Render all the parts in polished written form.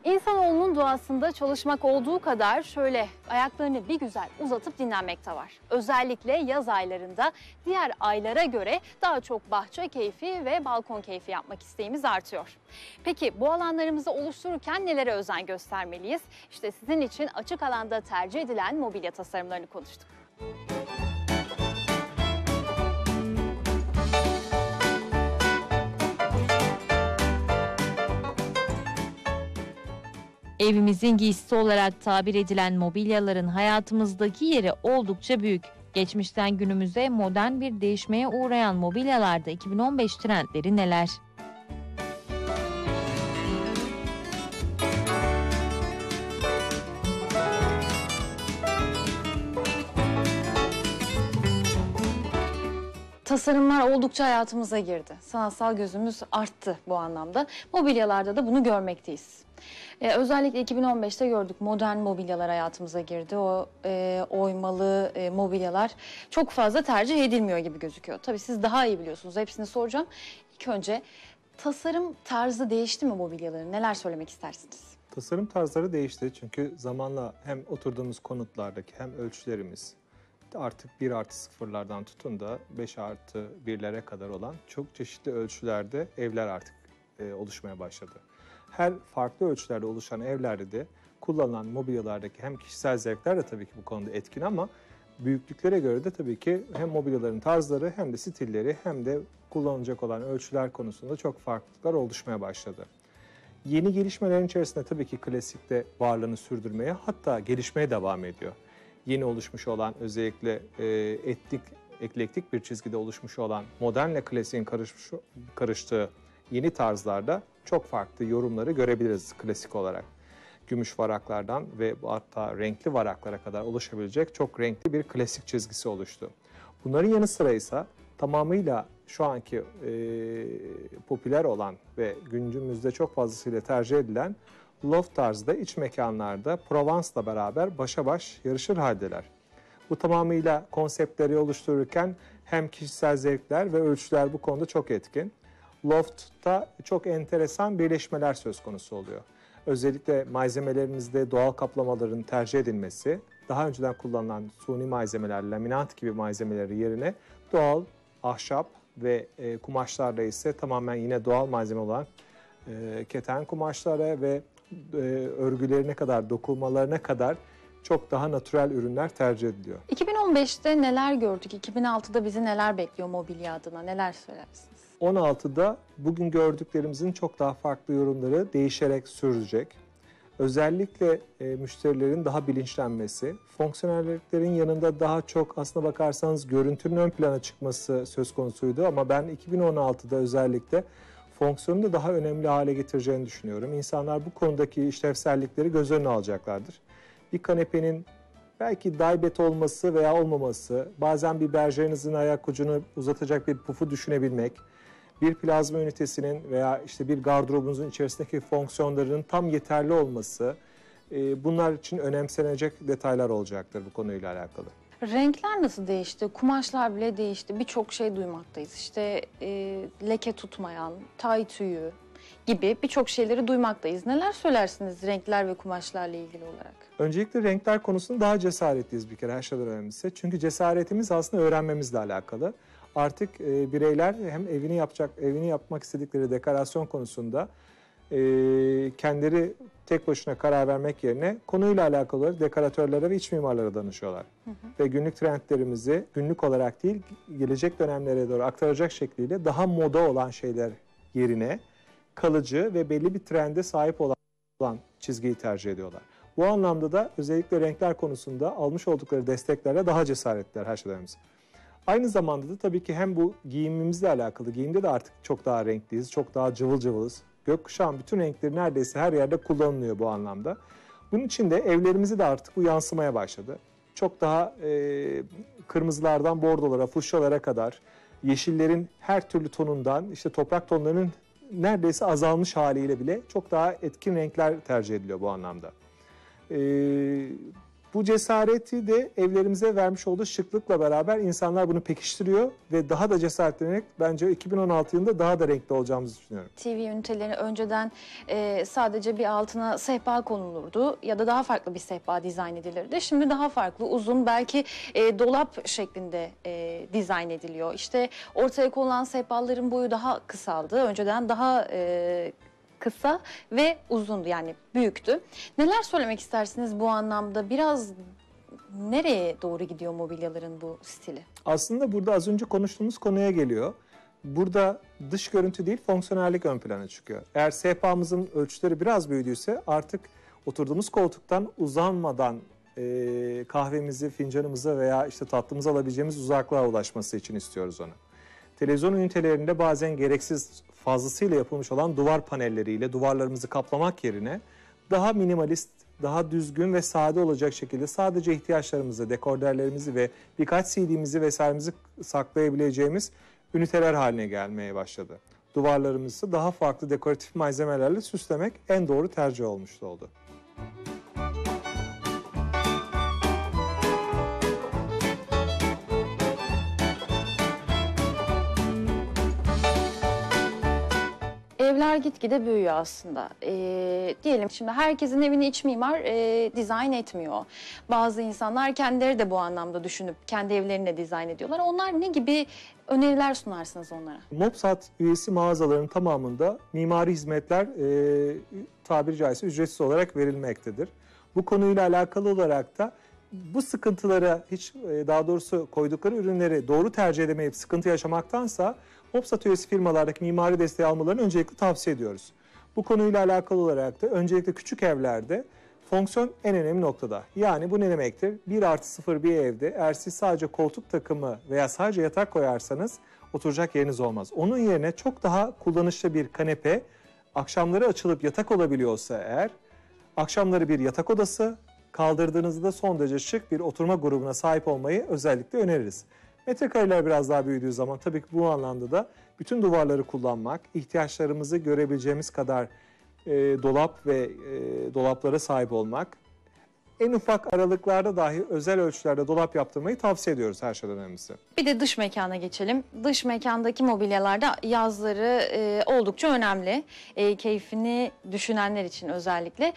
İnsanoğlunun doğasında çalışmak olduğu kadar şöyle ayaklarını bir güzel uzatıp dinlenmek de var. Özellikle yaz aylarında diğer aylara göre daha çok bahçe keyfi ve balkon keyfi yapmak isteğimiz artıyor. Peki bu alanlarımızı oluştururken nelere özen göstermeliyiz? İşte sizin için açık alanda tercih edilen mobilya tasarımlarını konuştuk. Evimizin giysisi olarak tabir edilen mobilyaların hayatımızdaki yeri oldukça büyük. Geçmişten günümüze modern bir değişmeye uğrayan mobilyalarda 2015 trendleri neler? Tasarımlar oldukça hayatımıza girdi. Sanatsal gözümüz arttı bu anlamda. Mobilyalarda da bunu görmekteyiz. Özellikle 2015'te gördük, modern mobilyalar hayatımıza girdi. O oymalı mobilyalar çok fazla tercih edilmiyor gibi gözüküyor. Tabii siz daha iyi biliyorsunuz, hepsini soracağım. İlk önce tasarım tarzı değişti mi mobilyaların? Neler söylemek istersiniz? Tasarım tarzları değişti çünkü zamanla hem oturduğumuz konutlardaki hem ölçülerimiz artık 1+0'lardan tutun da 5+1'lere kadar olan çok çeşitli ölçülerde evler artık oluşmaya başladı. Her farklı ölçülerde oluşan evlerde de kullanılan mobilyalardaki hem kişisel zevkler de tabii ki bu konuda etkin ama büyüklüklere göre de tabii ki hem mobilyaların tarzları hem de stilleri hem de kullanılacak olan ölçüler konusunda çok farklılıklar oluşmaya başladı. Yeni gelişmelerin içerisinde tabii ki klasik de varlığını sürdürmeye hatta gelişmeye devam ediyor. Yeni oluşmuş olan özellikle eklektik bir çizgide oluşmuş olan modernle klasiğin karıştığı yeni tarzlarda çok farklı yorumları görebiliriz klasik olarak. Gümüş varaklardan ve hatta renkli varaklara kadar oluşabilecek çok renkli bir klasik çizgisi oluştu. Bunların yanı sıra ise tamamıyla şu anki popüler olan ve günümüzde çok fazlasıyla tercih edilen loft tarzda iç mekanlarda Provence'la beraber başa baş yarışır haldeler. Bu tamamıyla konseptleri oluştururken hem kişisel zevkler ve ölçüler bu konuda çok etkin. Loft'ta çok enteresan birleşmeler söz konusu oluyor. Özellikle malzemelerimizde doğal kaplamaların tercih edilmesi, daha önceden kullanılan suni malzemeler, laminat gibi malzemeleri yerine doğal ahşap ve kumaşlarla ise tamamen yine doğal malzeme olan keten kumaşlara ve örgülerine kadar, dokumalarına kadar çok daha natürel ürünler tercih ediliyor. 2015'te neler gördük? 2006'da bizi neler bekliyor mobilya adına? Neler söylersiniz? 16'da bugün gördüklerimizin çok daha farklı yorumları değişerek sürecek. Özellikle müşterilerin daha bilinçlenmesi, fonksiyonelliklerin yanında daha çok aslına bakarsanız görüntünün ön plana çıkması söz konusuydu. Ama ben 2016'da özellikle fonksiyonu da daha önemli hale getireceğini düşünüyorum. İnsanlar bu konudaki işlevsellikleri göz önüne alacaklardır. Bir kanepenin belki daybet olması veya olmaması, bazen bir berjerinizin ayak ucunu uzatacak bir pufu düşünebilmek, bir plazma ünitesinin veya işte bir gardırobunuzun içerisindeki fonksiyonlarının tam yeterli olması, bunlar için önemsenecek detaylar olacaktır bu konuyla alakalı. Renkler nasıl değişti? Kumaşlar bile değişti. Birçok şey duymaktayız. İşte leke tutmayan, tay tüyü gibi birçok şeyleri duymaktayız. Neler söylersiniz renkler ve kumaşlarla ilgili olarak? Öncelikle renkler konusunda daha cesaretliyiz bir kere her şeyden önemlisi. Çünkü cesaretimiz aslında öğrenmemizle alakalı. Artık bireyler hem evini yapmak istedikleri dekorasyon konusunda kendileri tek başına karar vermek yerine konuyla alakalı olarak dekoratörlere ve iç mimarlara danışıyorlar. Ve günlük trendlerimizi günlük olarak değil, gelecek dönemlere doğru aktaracak şekliyle daha moda olan şeyler yerine kalıcı ve belli bir trende sahip olan çizgiyi tercih ediyorlar. Bu anlamda da özellikle renkler konusunda almış oldukları desteklerle daha cesaretliler her şeyden önce. Aynı zamanda da tabii ki hem bu giyimimizle alakalı, giyimde de artık çok daha renkliyiz, çok daha cıvıl cıvılız. Gökkuşağın bütün renkleri neredeyse her yerde kullanılıyor bu anlamda. Bunun için de evlerimizi de artık bu yansımaya başladı. Çok daha kırmızılardan bordolara, fuşyalara kadar, yeşillerin her türlü tonundan, işte toprak tonlarının neredeyse azalmış haliyle bile çok daha etkin renkler tercih ediliyor bu anlamda. Bu cesareti de evlerimize vermiş olduğu şıklıkla beraber insanlar bunu pekiştiriyor ve daha da cesaretlenerek bence 2016 yılında daha da renkli olacağımızı düşünüyorum. TV üniteleri önceden sadece bir altına sehpa konulurdu ya da daha farklı bir sehpa dizayn edilirdi. Şimdi daha farklı, uzun, belki dolap şeklinde dizayn ediliyor. İşte ortaya konulan sehpaların boyu daha kısaldı. Önceden daha kısa ve uzundu, yani büyüktü. Neler söylemek istersiniz bu anlamda? Biraz nereye doğru gidiyor mobilyaların bu stili? Aslında burada az önce konuştuğumuz konuya geliyor. Burada dış görüntü değil, fonksiyonellik ön plana çıkıyor. Eğer sehpamızın ölçüleri biraz büyüdüyse artık oturduğumuz koltuktan uzanmadan kahvemizi, fincanımıza veya işte tatlımızı alabileceğimiz uzaklığa ulaşması için istiyoruz onu. Televizyon ünitelerinde bazen gereksiz fazlasıyla yapılmış olan duvar panelleriyle duvarlarımızı kaplamak yerine daha minimalist, daha düzgün ve sade olacak şekilde sadece ihtiyaçlarımızı, dekorderlerimizi ve birkaç CD'mizi vesairemizi saklayabileceğimiz üniteler haline gelmeye başladı. Duvarlarımızı daha farklı dekoratif malzemelerle süslemek en doğru tercih olmuş oldu. Evler gitgide büyüyor aslında. Diyelim şimdi herkesin evini iç mimar dizayn etmiyor. Bazı insanlar kendileri de bu anlamda düşünüp kendi evlerini de dizayn ediyorlar. Onlar ne gibi öneriler sunarsınız onlara? Mopsat üyesi mağazaların tamamında mimari hizmetler tabiri caizse ücretsiz olarak verilmektedir. Bu konuyla alakalı olarak da bu sıkıntılara daha doğrusu koydukları ürünleri doğru tercih edemeyip sıkıntı yaşamaktansa Mopsat üyesi firmalardaki mimari desteği almalarını öncelikle tavsiye ediyoruz. Bu konuyla alakalı olarak da öncelikle küçük evlerde fonksiyon en önemli noktada. Yani bu ne demektir? 1+0 bir evde eğer siz sadece koltuk takımı veya sadece yatak koyarsanız oturacak yeriniz olmaz. Onun yerine çok daha kullanışlı bir kanepe, akşamları açılıp yatak olabiliyorsa eğer, akşamları bir yatak odası, kaldırdığınızda son derece şık bir oturma grubuna sahip olmayı özellikle öneririz. Metrekareler biraz daha büyüdüğü zaman tabii ki bu anlamda da bütün duvarları kullanmak, ihtiyaçlarımızı görebileceğimiz kadar dolap ve dolaplara sahip olmak, en ufak aralıklarda dahi özel ölçülerde dolap yaptırmayı tavsiye ediyoruz her şeyden önemlisi. Bir de dış mekana geçelim. Dış mekandaki mobilyalarda yazları oldukça önemli. Keyfini düşünenler için özellikle.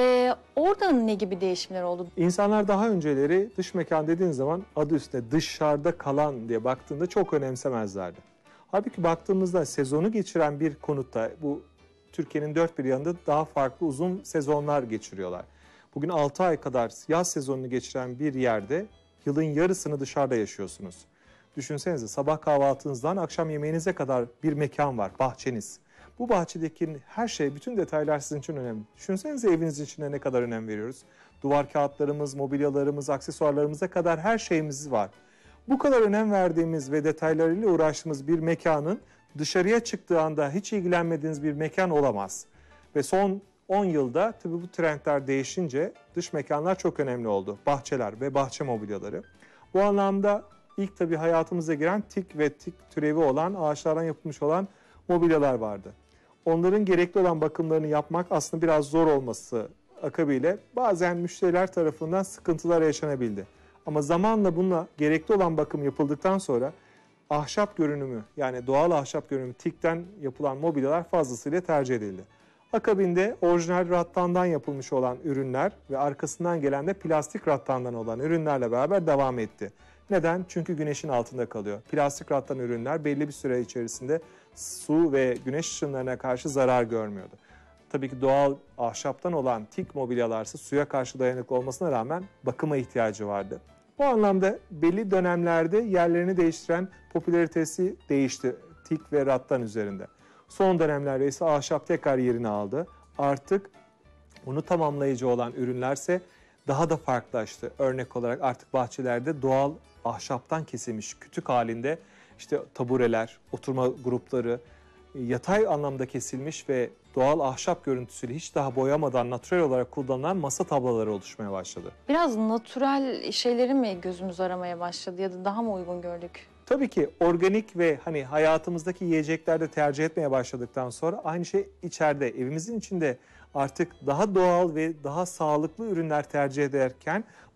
Orada ne gibi değişimler oldu? İnsanlar daha önceleri dış mekan dediğin zaman adı üstünde dışarıda kalan diye baktığında çok önemsemezlerdi. Halbuki baktığımızda sezonu geçiren bir konutta, bu Türkiye'nin dört bir yanında daha farklı uzun sezonlar geçiriyorlar. Bugün 6 ay kadar yaz sezonunu geçiren bir yerde yılın yarısını dışarıda yaşıyorsunuz. Düşünsenize, sabah kahvaltınızdan akşam yemeğinize kadar bir mekan var, bahçeniz. Bu bahçedeki her şey, bütün detaylar sizin için önemli. Düşünsenize evinizin içine ne kadar önem veriyoruz. Duvar kağıtlarımız, mobilyalarımız, aksesuarlarımıza kadar her şeyimiz var. Bu kadar önem verdiğimiz ve detaylarıyla uğraştığımız bir mekanın dışarıya çıktığı anda hiç ilgilenmediğiniz bir mekan olamaz. Ve son 10 yılda tabii bu trendler değişince dış mekanlar çok önemli oldu. Bahçeler ve bahçe mobilyaları. Bu anlamda ilk tabii hayatımıza giren tik ve tik türevi olan ağaçlardan yapılmış olan mobilyalar vardı. Onların gerekli olan bakımlarını yapmak aslında biraz zor olması akabıyla bazen müşteriler tarafından sıkıntılar yaşanabildi. Ama zamanla bununla gerekli olan bakım yapıldıktan sonra ahşap görünümü, yani doğal ahşap görünümü tikten yapılan mobilyalar fazlasıyla tercih edildi. Akabinde orijinal rattandan yapılmış olan ürünler ve arkasından gelen de plastik rattandan olan ürünlerle beraber devam etti. Neden? Çünkü güneşin altında kalıyor. Plastik rattan ürünler belli bir süre içerisinde su ve güneş ışınlarına karşı zarar görmüyordu. Tabii ki doğal ahşaptan olan tik mobilyalarsa suya karşı dayanıklı olmasına rağmen bakıma ihtiyacı vardı. Bu anlamda belli dönemlerde yerlerini değiştiren popülaritesi değişti tik ve rattan üzerinde. Son dönemlerde ise ahşap tekrar yerini aldı. Artık onu tamamlayıcı olan ürünlerse daha da farklılaştı. Örnek olarak artık bahçelerde doğal ahşaptan kesilmiş kütük halinde işte tabureler, oturma grupları, yatay anlamda kesilmiş ve doğal ahşap görüntüsüyle hiç daha boyamadan natürel olarak kullanılan masa tabloları oluşmaya başladı. Biraz natürel şeyleri mi gözümüz aramaya başladı ya da daha mı uygun gördük? Tabii ki organik ve hani hayatımızdaki yiyeceklerde tercih etmeye başladıktan sonra aynı şey içeride, evimizin içinde artık daha doğal ve daha sağlıklı ürünler tercih ederken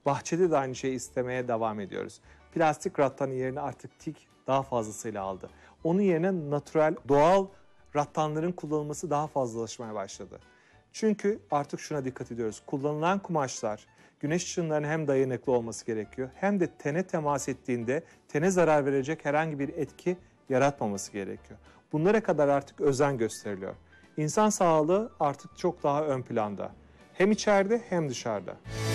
Bahçede de aynı şeyi istemeye devam ediyoruz. Plastik rattan yerine artık tik daha fazlasıyla aldı. Onun yerine natural, doğal rattanların kullanılması daha fazlalaşmaya başladı. Çünkü artık şuna dikkat ediyoruz. Kullanılan kumaşlar güneş ışınlarına hem dayanıklı olması gerekiyor hem de tene temas ettiğinde tene zarar verecek herhangi bir etki yaratmaması gerekiyor. Bunlara kadar artık özen gösteriliyor. İnsan sağlığı artık çok daha ön planda. Hem içeride hem dışarıda.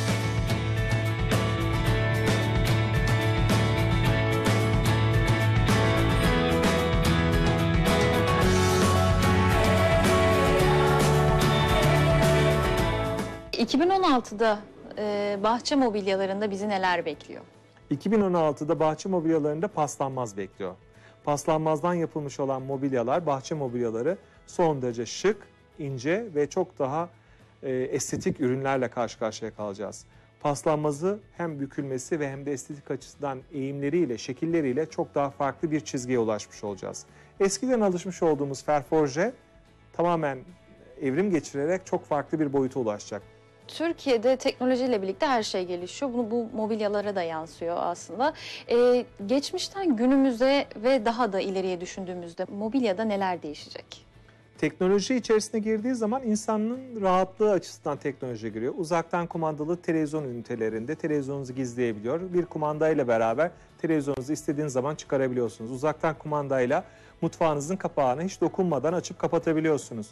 ...2016'da bahçe mobilyalarında bizi neler bekliyor? 2016'da bahçe mobilyalarında paslanmaz bekliyor. Paslanmazdan yapılmış olan mobilyalar, bahçe mobilyaları son derece şık, ince ve çok daha estetik ürünlerle karşı karşıya kalacağız. Paslanmazı hem bükülmesi ve hem de estetik açısından eğimleriyle, şekilleriyle çok daha farklı bir çizgiye ulaşmış olacağız. Eskiden alışmış olduğumuz ferforje tamamen evrim geçirerek çok farklı bir boyuta ulaşacak. Türkiye'de teknolojiyle birlikte her şey gelişiyor. Bu mobilyalara da yansıyor aslında. Geçmişten günümüze ve daha da ileriye düşündüğümüzde mobilyada neler değişecek? Teknoloji içerisine girdiği zaman insanın rahatlığı açısından teknoloji giriyor. Uzaktan kumandalı televizyon ünitelerinde televizyonunuzu gizleyebiliyor. Bir kumandayla beraber televizyonunuzu istediğiniz zaman çıkarabiliyorsunuz. Uzaktan kumandayla mutfağınızın kapağını hiç dokunmadan açıp kapatabiliyorsunuz.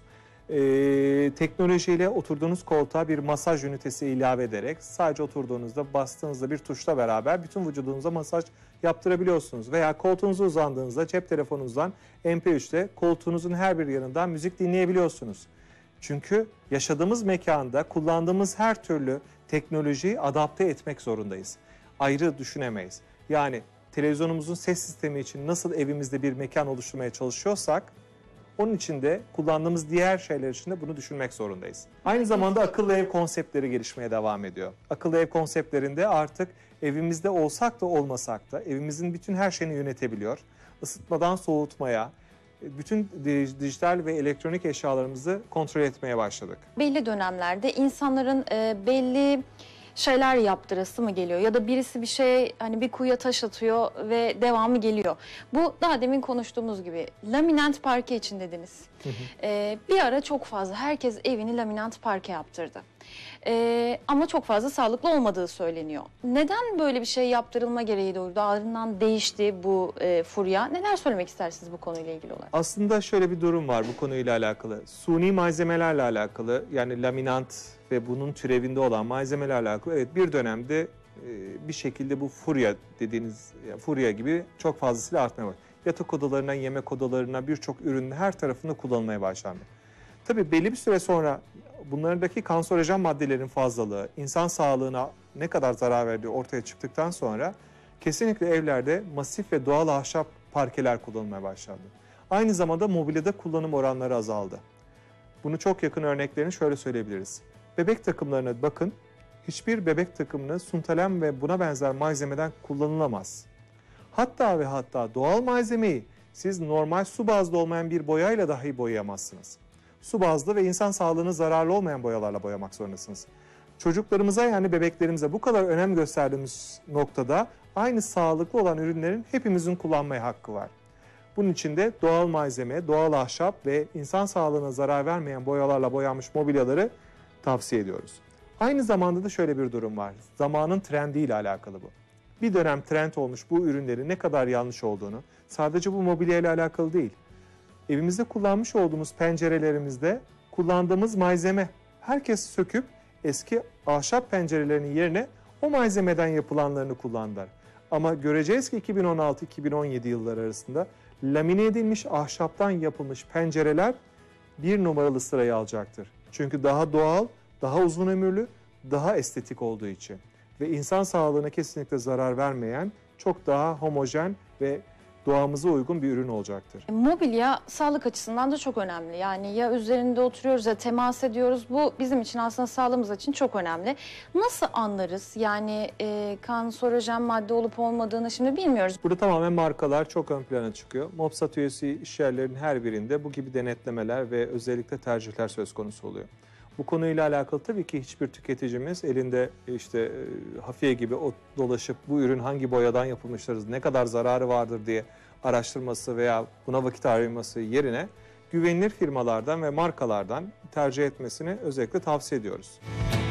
Teknolojiyle oturduğunuz koltuğa bir masaj ünitesi ilave ederek sadece oturduğunuzda bastığınızda bir tuşla beraber bütün vücudunuza masaj yaptırabiliyorsunuz. Veya koltuğunuza uzandığınızda cep telefonunuzdan MP3'te koltuğunuzun her bir yanından müzik dinleyebiliyorsunuz. Çünkü yaşadığımız mekanda kullandığımız her türlü teknolojiyi adapte etmek zorundayız. Ayrı düşünemeyiz. Yani televizyonumuzun ses sistemi için nasıl evimizde bir mekan oluşturmaya çalışıyorsak, onun için de kullandığımız diğer şeyler için de bunu düşünmek zorundayız. Aynı zamanda akıllı ev konseptleri gelişmeye devam ediyor. Akıllı ev konseptlerinde artık evimizde olsak da olmasak da evimizin bütün her şeyini yönetebiliyor. Isıtmadan soğutmaya, bütün dijital ve elektronik eşyalarımızı kontrol etmeye başladık. Belli dönemlerde insanların belli şeyler yaptırası mı geliyor ya da birisi bir şey, hani bir kuyuya taş atıyor ve devamı geliyor. Bu daha demin konuştuğumuz gibi laminant parke için dediniz. Bir ara çok fazla herkes evini laminant parke yaptırdı. Ama çok fazla sağlıklı olmadığı söyleniyor. Neden böyle bir şey yaptırılma gereği doğurdu? Ardından değişti bu furya. Neler söylemek istersiniz bu konuyla ilgili olarak? Aslında şöyle bir durum var bu konuyla alakalı. Suni malzemelerle alakalı, yani laminant ve bunun türevinde olan malzemelerle alakalı, evet, bir dönemde bir şekilde bu furya dediğiniz furya gibi çok fazlasıyla artmaya başladı. Yatak odalarına, yemek odalarına, birçok ürünün her tarafında kullanılmaya başlandı. Tabii belli bir süre sonra bunlardaki kanserojen maddelerin fazlalığı, insan sağlığına ne kadar zarar verdiği ortaya çıktıktan sonra kesinlikle evlerde masif ve doğal ahşap parkeler kullanılmaya başlandı. Aynı zamanda mobilyada kullanım oranları azaldı. Bunu çok yakın örneklerini şöyle söyleyebiliriz. Bebek takımlarına bakın, hiçbir bebek takımını suntalem ve buna benzer malzemeden kullanılamaz. Hatta ve hatta doğal malzemeyi siz normal su bazlı olmayan bir boyayla dahi boyayamazsınız. Su bazlı ve insan sağlığına zararlı olmayan boyalarla boyamak zorundasınız. Çocuklarımıza, yani bebeklerimize bu kadar önem gösterdiğimiz noktada aynı sağlıklı olan ürünlerin hepimizin kullanmaya hakkı var. Bunun için de doğal malzeme, doğal ahşap ve insan sağlığına zarar vermeyen boyalarla boyanmış mobilyaları tavsiye ediyoruz. Aynı zamanda da şöyle bir durum var. Zamanın trendiyle alakalı bu. Bir dönem trend olmuş bu ürünlerin ne kadar yanlış olduğunu, sadece bu mobilya ile alakalı değil. Evimizde kullanmış olduğumuz pencerelerimizde kullandığımız malzeme, herkes söküp eski ahşap pencerelerinin yerine o malzemeden yapılanlarını kullandılar. Ama göreceğiz ki 2016-2017 yılları arasında lamine edilmiş ahşaptan yapılmış pencereler bir numaralı sırayı alacaktır. Çünkü daha doğal, daha uzun ömürlü, daha estetik olduğu için ve insan sağlığına kesinlikle zarar vermeyen, çok daha homojen ve doğamıza uygun bir ürün olacaktır. Mobilya sağlık açısından da çok önemli. Yani ya üzerinde oturuyoruz ya temas ediyoruz. Bu bizim için, aslında sağlığımız için çok önemli. Nasıl anlarız? Yani kanserojen madde olup olmadığını şimdi bilmiyoruz. Burada tamamen markalar çok ön plana çıkıyor. Mopsat üyesi işyerlerinin her birinde bu gibi denetlemeler ve özellikle tercihler söz konusu oluyor. Bu konuyla alakalı tabii ki hiçbir tüketicimiz elinde işte hafiye gibi dolaşıp bu ürün hangi boyadan yapılmıştır, ne kadar zararı vardır diye araştırması veya buna vakit harcaması yerine güvenilir firmalardan ve markalardan tercih etmesini özellikle tavsiye ediyoruz.